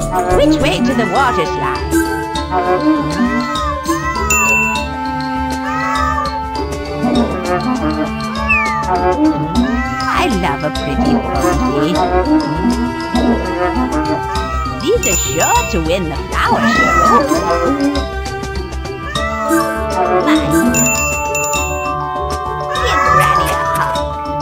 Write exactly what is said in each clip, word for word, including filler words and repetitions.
Which way to the water slide? I love a pretty birdie. These are sure to win the flower show. Nice. Give Granny a hug.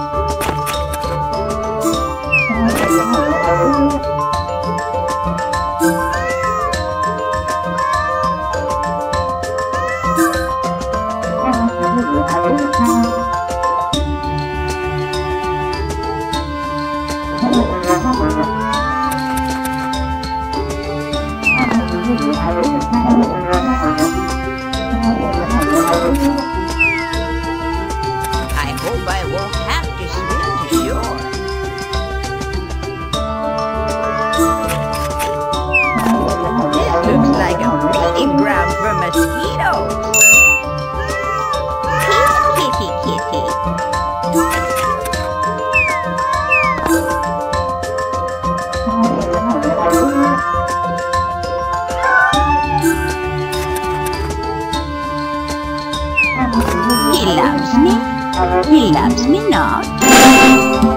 I hope I won't have to swim to shore. This looks like a breeding ground for mosquitoes. Kitty, kitty, kitty. He loves me. He loves me not.